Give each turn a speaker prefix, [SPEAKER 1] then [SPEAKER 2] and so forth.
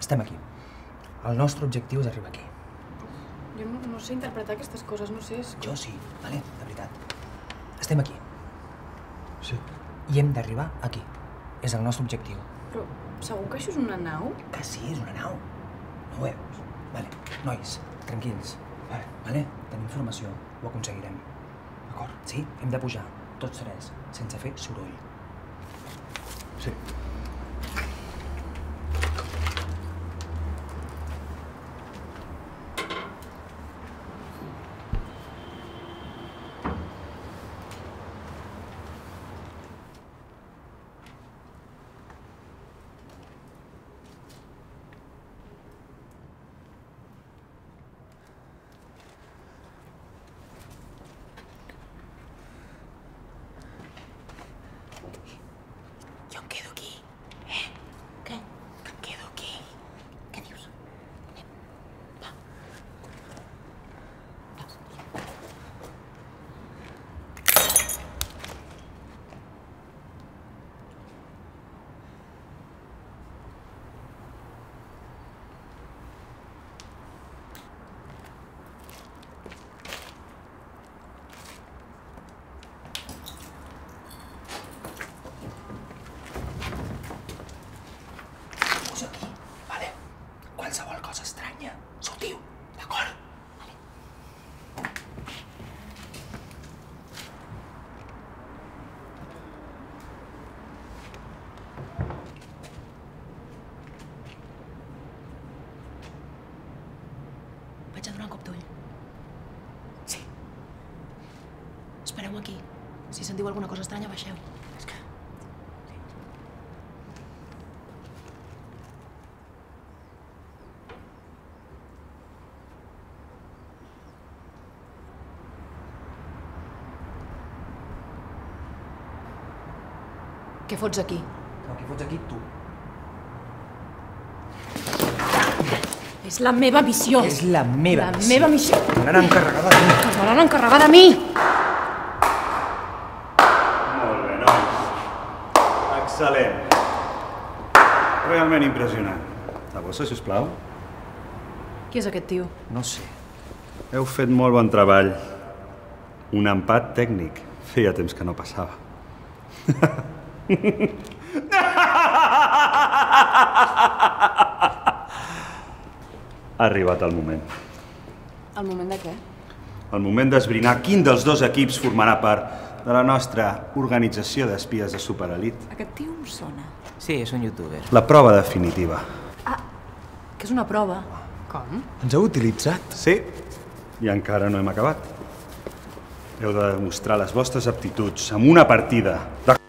[SPEAKER 1] estem aquí. El nostre objectiu és arribar aquí.
[SPEAKER 2] Jo no sé interpretar aquestes coses, no sé...
[SPEAKER 1] Jo sí, vale? De veritat. Estem aquí.
[SPEAKER 3] Sí.
[SPEAKER 1] I hem d'arribar aquí. És el nostre objectiu.
[SPEAKER 2] Però segur que això és una nau?
[SPEAKER 1] Que sí, és una nau. No ho veus? Vale, nois, tranquils. Vale? Tenim informació, ho aconseguirem. D'acord? Sí, hem de pujar, tots tres, sense fer soroll.
[SPEAKER 3] Sí.
[SPEAKER 4] Jo em quedo aquí. Què? Que em quedo aquí. Què dius? Anem. Va.
[SPEAKER 1] Puja aquí, vale? Qualsevol cosa estranya, sortiu, d'acord?
[SPEAKER 4] Vaig a donar un cop d'ull.
[SPEAKER 1] Sí.
[SPEAKER 4] Espereu aquí. Si sentiu alguna cosa estranya, baixeu.
[SPEAKER 1] És que...
[SPEAKER 4] Què fots aquí?
[SPEAKER 1] El que fots aquí, tu.
[SPEAKER 4] És la meva missió.
[SPEAKER 1] És la meva missió.
[SPEAKER 4] La meva missió.
[SPEAKER 1] Me n'han encarregat de mi.
[SPEAKER 4] Es volen encarregar de mi.
[SPEAKER 3] Molt bé, nois. Excel·lent. Realment impressionant. La bossa, sisplau.
[SPEAKER 4] Qui és aquest tio?
[SPEAKER 1] No sé.
[SPEAKER 3] Heu fet molt bon treball. Un empat tècnic. Feia temps que no passava. Ha arribat el moment.
[SPEAKER 2] El moment de què?
[SPEAKER 3] El moment d'esbrinar quin dels dos equips formarà part de la nostra organització d'espies de superelit.
[SPEAKER 2] Aquest tio em sona.
[SPEAKER 1] Sí, és un youtuber.
[SPEAKER 3] La prova definitiva.
[SPEAKER 4] Que és una prova.
[SPEAKER 2] Com?
[SPEAKER 3] Ens heu utilitzat? Sí, i encara no hem acabat. Heu de demostrar les vostres aptituds amb una partida de